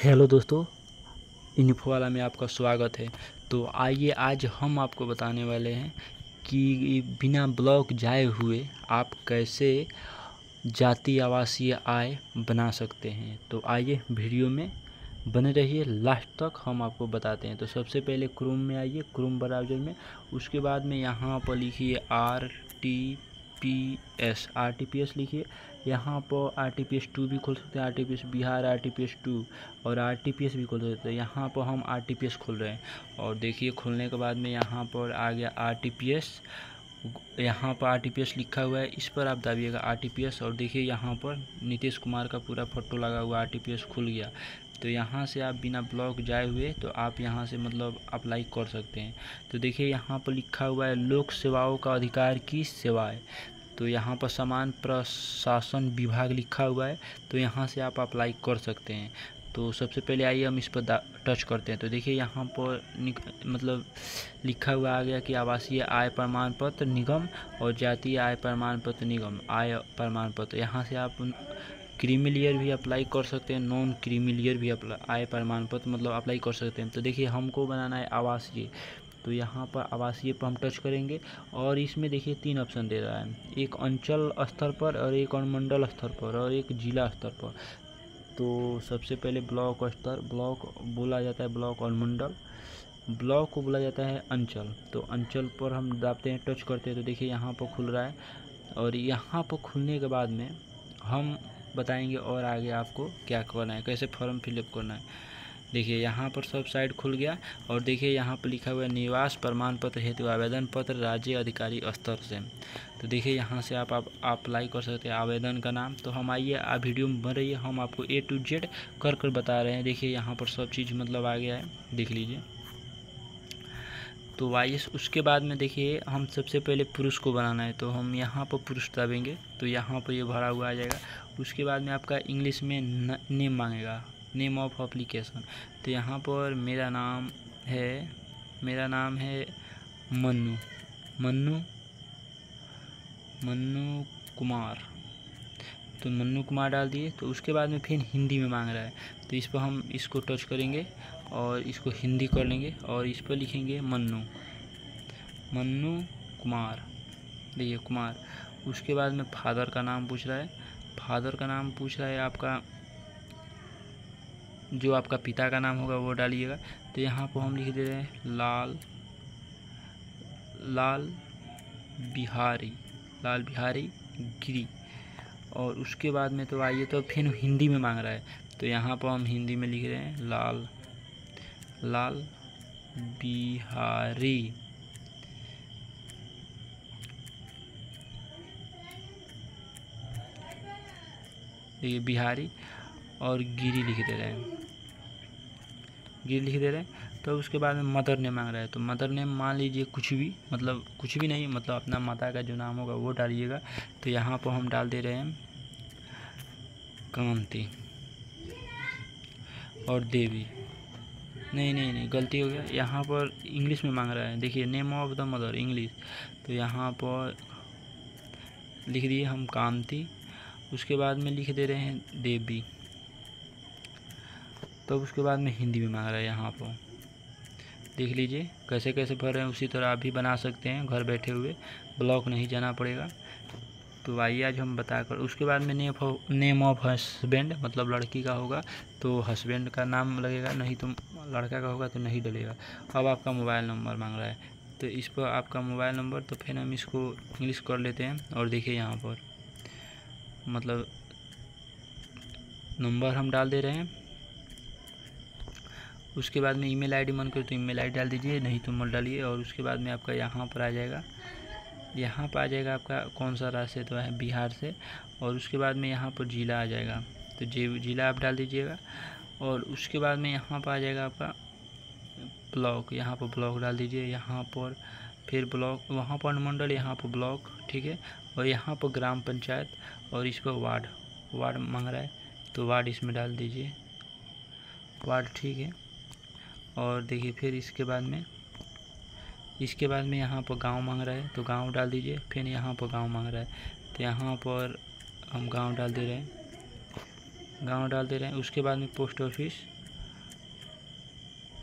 Hello दोस्तों, info वाला में आपका स्वागत है। तो आइए आज हम आपको बताने वाले हैं कि बिना ब्लॉक जाए हुए आप कैसे जातीय आवासीय आय बना सकते हैं। तो आइए वीडियो में बने रहिए, लास्ट तक हम आपको बताते हैं। तो सबसे पहले क्रोम में आइए, क्रोम ब्राउज़र में। उसके बाद में यहाँ पर लिखिए RTPS लिखिए। यहाँ पर RTPS2 भी खोल सकते हैं, RTPS बिहार, RTPS2 और RTPS भी खोल सकते हैं। यहाँ पर हम RTPS खोल रहे हैं और देखिए खोलने के बाद में यहाँ पर आ गया RTPS। यहाँ पर RTPS लिखा हुआ है, इस पर आप दाबिएगा RTPS और देखिए यहाँ पर नीतीश कुमार का पूरा फोटो लगा हुआ RTPS खुल गया। तो यहाँ से आप बिना ब्लॉक जाए हुए तो आप यहाँ से मतलब अप्लाई कर सकते हैं। तो देखिए यहाँ पर लिखा हुआ है लोक सेवाओं का अधिकार की सेवाएं। तो यहाँ पर समान प्रशासन विभाग लिखा हुआ है, तो यहाँ से आप अप्लाई कर सकते हैं। तो सबसे पहले आइए हम इस पर टच करते हैं। तो देखिए यहाँ पर मतलब लिखा हुआ आ गया कि आवासीय आय प्रमाण पत्र निगम और जातीय आय प्रमाण पत्र निगम आय प्रमाण पत्र। यहाँ से आप क्रीमी लेयर भी अप्लाई कर सकते हैं, नॉन क्रीमी लेयर भी आय प्रमाण पत्र मतलब अप्लाई कर सकते हैं। तो देखिए हमको बनाना है आवासीय, तो यहाँ पर आवासीय पर हम टच करेंगे और इसमें देखिए 3 ऑप्शन दे रहा है, एक अंचल स्तर पर और एक अनुमंडल स्तर पर और एक जिला स्तर पर। तो सबसे पहले ब्लॉक स्तर, ब्लॉक बोला जाता है ब्लॉक, अनुमंडल ब्लॉक को बोला जाता है अंचल। तो अंचल पर हम दाबते हैं, टच करते हैं तो देखिए यहाँ पर खुल रहा है और यहाँ पर खुलने के बाद में हम बताएंगे और आगे आपको क्या करना है, कैसे फॉर्म फिलअप करना है। देखिए यहाँ पर सब साइड खुल गया और देखिए यहाँ पर लिखा हुआ है निवास प्रमाण पत्र हेतु आवेदन पत्र राज्य अधिकारी स्तर से। तो देखिए यहाँ से आप अप्लाई कर सकते हैं। आवेदन का नाम, तो हम आइए आप वीडियो में बन रही है, हम आपको A to Z कर बता रहे हैं। देखिए यहाँ पर सब चीज़ मतलब आ गया है, देख लीजिए। तो आइए उसके बाद में देखिए हम सबसे पहले पुरुष को बनाना है, तो हम यहाँ पर पुरुष दाबेंगे तो यहाँ पर ये भरा हुआ आ जाएगा। उसके बाद में आपका इंग्लिश में नेम मांगेगा, नेम ऑफ एप्लीकेशन। तो यहाँ पर मेरा नाम है मन्नू कुमार। तो मन्नू कुमार डाल दिए। तो उसके बाद में फिर हिंदी में मांग रहा है, तो इस पर हम इसको टच करेंगे और इसको हिंदी कर लेंगे और इस पर लिखेंगे मन्नू कुमार, देखिए कुमार। उसके बाद में फादर का नाम पूछ रहा है, फादर का नाम पूछ रहा है आपका, जो आपका पिता का नाम होगा वो डालिएगा। तो यहाँ पर हम लिख दे रहे हैं लाल बिहारी गिरी। और उसके बाद में तो आइए तो फिर हिंदी में मांग रहा है, तो यहाँ पर हम हिंदी में लिख रहे हैं लाल बिहारी बिहारी और गिरी लिख दे रहे हैं। तो उसके बाद में मदर नेम मांग रहा है, तो मदर नेम मान लीजिए कुछ भी, मतलब कुछ भी नहीं, मतलब अपना माता का जो नाम होगा वो डालिएगा। तो यहाँ पर हम डाल दे रहे हैं कांति और देवी। नहीं गलती हो गया, यहाँ पर इंग्लिश में मांग रहा है। देखिए name of the mother English, तो यहाँ पर लिख दिए हम कांति। उसके बाद में लिख दे रहे हैं देवी। तो उसके बाद में हिंदी में मांग रहा है, यहाँ पर देख लीजिए कैसे कैसे भर रहे हैं। उसी तरह आप भी बना सकते हैं घर बैठे हुए, ब्लॉक नहीं जाना पड़ेगा। तो आइए आज हम बताकर। उसके बाद में नेम ऑफ हस्बैंड, मतलब लड़की का होगा तो हस्बैंड का नाम लगेगा, नहीं तो लड़का का होगा तो नहीं डलेगा। अब आपका मोबाइल नंबर मांग रहा है, तो इस पर आपका मोबाइल नंबर, तो फिर हम इसको इंग्लिश कर लेते हैं और देखिए यहाँ पर मतलब नंबर हम डाल दे रहे हैं। उसके बाद में ईमेल आईडी मन करे तो ईमेल आईडी डाल दीजिए, नहीं तो मत डालिए। और उसके बाद में आपका यहाँ पर आ जाएगा, आपका कौन सा राज्य से, तो है बिहार से। और उसके बाद में यहाँ पर जिला आ जाएगा, तो जिला आप डाल दीजिएगा। और उसके बाद में यहाँ पर आ जाएगा आपका ब्लॉक, यहाँ पर ब्लॉक डाल दीजिए। यहाँ पर फिर ब्लॉक, वहाँ पर अनुमंडल, यहाँ पर ब्लॉक, ठीक है। और यहाँ पर ग्राम पंचायत और इस पर वार्ड मांग रहा है, तो वार्ड इसमें डाल दीजिए, वार्ड, ठीक है। और देखिए फिर इसके बाद में यहाँ पर गांव मांग रहा है, तो गांव डाल दीजिए। फिर यहाँ पर गांव मांग रहा है, तो यहाँ पर हम गांव डाल दे रहे हैं। उसके बाद में पोस्ट ऑफिस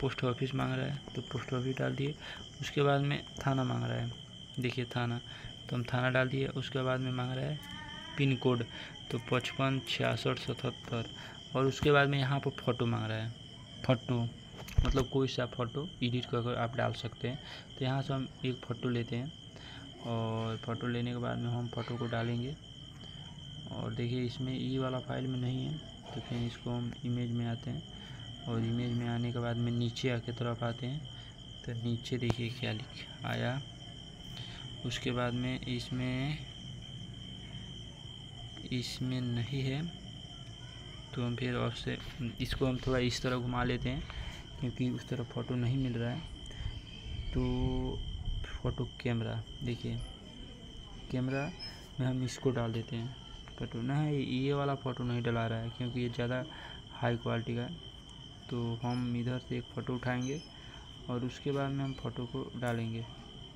पोस्ट ऑफिस मांग रहा है तो पोस्ट ऑफिस डाल दिए। उसके बाद में थाना मांग रहा है, देखिए थाना, तो हम थाना डाल दिए। उसके बाद में मांग रहा है पिन कोड, तो 55 66 77। और उसके बाद में यहाँ पर फ़ोटो मांग रहा है, फ़ोटो मतलब कोई सा फ़ोटो एडिट कर आप डाल सकते हैं। तो यहाँ से हम एक फ़ोटो लेते हैं और फ़ोटो लेने के बाद में हम फ़ोटो को डालेंगे। और देखिए इसमें ये वाला फाइल में नहीं है, तो फिर इसको हम इमेज में आते हैं और इमेज में आने के बाद में नीचे आके तरफ आते हैं। तो नीचे देखिए क्या लिख आया। उसके बाद में इसमें नहीं है, तो हम फिर और से इसको हम थोड़ा इस तरह घुमा लेते हैं क्योंकि उस तरह फ़ोटो नहीं मिल रहा है। तो फ़ोटो कैमरा, देखिए कैमरा में हम इसको डाल देते हैं फ़ोटो। नहीं, ये वाला फ़ोटो नहीं डला रहा है क्योंकि ये ज़्यादा हाई क्वालिटी का है। तो हम इधर से एक फ़ोटो उठाएंगे और उसके बाद में हम फ़ोटो को डालेंगे।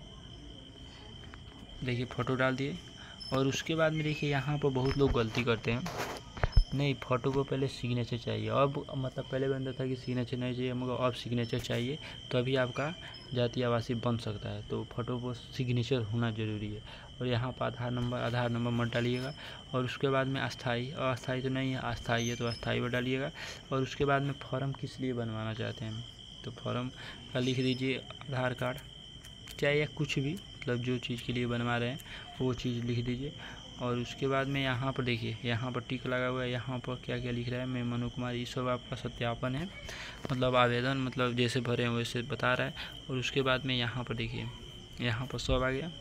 देखिए फ़ोटो डाल दिए। और उसके बाद में देखिए यहाँ पर बहुत लोग गलती करते हैं, नहीं फ़ोटो को पहले सिग्नेचर चाहिए। अब मतलब पहले बनता था कि सिग्नेचर नहीं चाहिए, मगर अब सिग्नेचर चाहिए तभी आपका जाति आवासीय बन सकता है। तो फ़ोटो को सिग्नेचर होना ज़रूरी है। और यहाँ पर आधार नंबर मत डालिएगा। और उसके बाद में अस्थाई, अस्थाई तो नहीं है, अस्थाई है तो अस्थाई पर डालिएगा। और उसके बाद में फॉर्म किस लिए बनवाना चाहते हैं, तो फॉर्म का लिख दीजिए आधार कार्ड, चाहे या कुछ भी, मतलब जो चीज़ के लिए बनवा रहे हैं वो चीज़ लिख दीजिए। और उसके बाद में यहाँ पर देखिए, यहाँ पर टिक लगा हुआ है, यहाँ पर क्या क्या लिख रहा है, मैं मनु कुमार, ये सब आपका सत्यापन है, मतलब आवेदन, मतलब जैसे भरे हैं वैसे बता रहा है। और उसके बाद में यहाँ पर देखिए, यहाँ पर सब आ गया।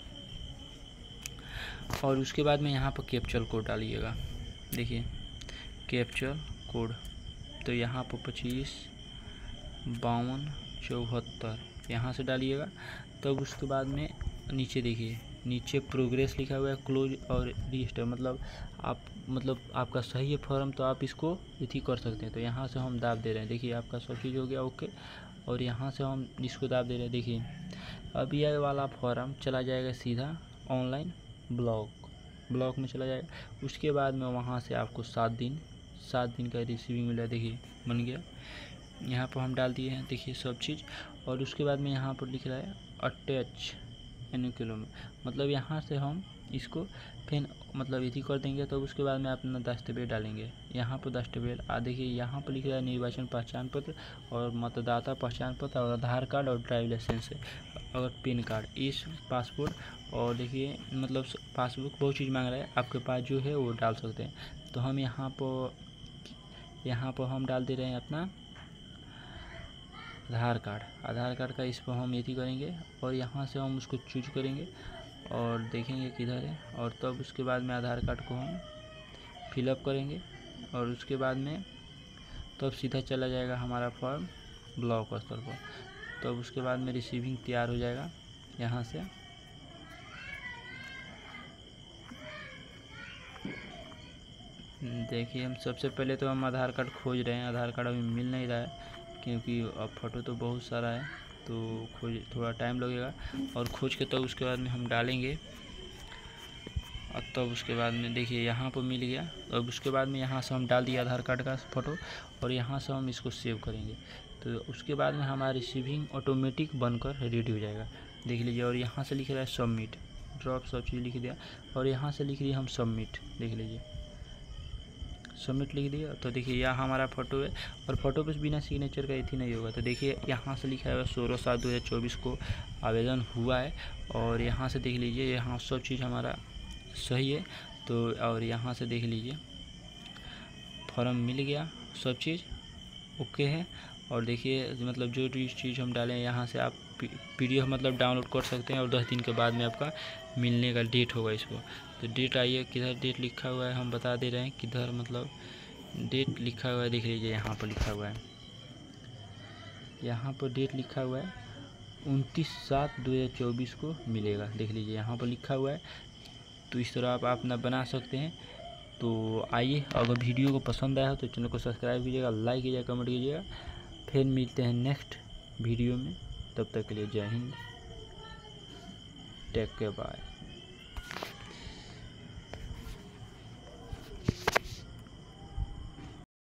और उसके बाद में यहाँ पर कैप्चर कोड डालिएगा, देखिए कैप्चर कोड, तो यहाँ पर 25 52 74 यहाँ से डालिएगा। तब उसके बाद में नीचे देखिए, नीचे प्रोग्रेस लिखा हुआ है, क्लोज और रजिस्टर, मतलब आपका सही है फॉर्म तो आप इसको इथी कर सकते हैं। तो यहाँ से हम दाब दे रहे हैं, देखिए आपका सब चीज़ हो गया ओके। और यहाँ से हम इसको दाब दे रहे हैं, देखिए अब यह वाला फॉर्म चला जाएगा सीधा ऑनलाइन ब्लॉक में चला जाएगा। उसके बाद में वहाँ से आपको 7 दिन का रिसीविंग मिला, देखिए बन गया। यहाँ पर हम डाल दिए हैं, देखिए सब चीज़। और उसके बाद में यहाँ पर लिख रहा है अटैच एनुकिलो में, मतलब यहाँ से हम इसको फिर मतलब इसी कर देंगे। तो उसके बाद में अपना दस्तावेज डालेंगे, यहाँ पर दस्तावेज देखिए यहाँ पर लिख रहा है निर्वाचन पहचान पत्र और मतदाता पहचान पत्र और आधार कार्ड और ड्राइविंग लाइसेंस और पिन कार्ड, इस पासपोर्ट, और देखिए मतलब पासबुक, बहुत चीज़ मांग रहा है, आपके पास जो है वो डाल सकते हैं। तो हम यहाँ पर हम डाल दे रहे हैं अपना आधार कार्ड का इस पर हम यही करेंगे। और यहाँ से हम उसको चूज करेंगे और देखेंगे किधर है। और तब उसके बाद में आधार कार्ड को हम फिलअप करेंगे। और उसके बाद में तब सीधा चला जाएगा हमारा फॉर्म ब्लॉक स्तर पर। तब उसके बाद में रिसीविंग तैयार हो जाएगा। यहाँ से देखिए, हम सबसे पहले तो हम आधार कार्ड खोज रहे हैं, आधार कार्ड अभी मिल नहीं रहा है क्योंकि अब फ़ोटो तो बहुत सारा है, तो खोज थोड़ा टाइम लगेगा। और खोज के तब उसके बाद में हम डालेंगे। और तब उसके बाद में देखिए यहाँ पर मिल गया। अब उसके बाद में यहाँ से हम डाल दिया आधार कार्ड का फ़ोटो और यहाँ से हम इसको सेव करेंगे। तो उसके बाद में हमारा रिसीविंग ऑटोमेटिक बनकर रेडी हो जाएगा, देख लीजिए। और यहाँ से लिख रहा है सबमिट, ड्रॉप सब चीज़ लिख दिया। और यहाँ से लिख दिया हम सबमिट, देख लीजिए सबमिट लिख दिया। तो देखिए यह हमारा फ़ोटो है। और फ़ोटो पे बिना सिग्नेचर का इथी नहीं होगा। तो देखिए यहाँ से लिखा है 16/7/2024 को आवेदन हुआ है। और यहाँ से देख लीजिए, यहाँ सब चीज़ हमारा सही है। तो और यहाँ से देख लीजिए फॉर्म मिल गया, सब चीज़ ओके है। और देखिए मतलब जो चीज़ हम डालें यहाँ से आप PDF मतलब डाउनलोड कर सकते हैं। और 10 दिन के बाद में आपका मिलने का डेट होगा इसको। तो डेट आइए, किधर डेट लिखा हुआ है हम बता दे रहे हैं, किधर मतलब डेट लिखा हुआ है, देख लीजिए यहाँ पर लिखा हुआ है, यहाँ पर डेट लिखा हुआ है 29/7/2024 को मिलेगा, देख लीजिए यहाँ पर लिखा हुआ है। तो इस तरह आप अपना बना सकते हैं। तो आइए, अगर वीडियो को पसंद आया हो तो चैनल को सब्सक्राइब कीजिएगा, लाइक कीजिएगा, कमेंट कीजिएगा। फिर मिलते हैं नेक्स्ट वीडियो में, तब तक के लिए जय हिंद, टेक केयर, बाय।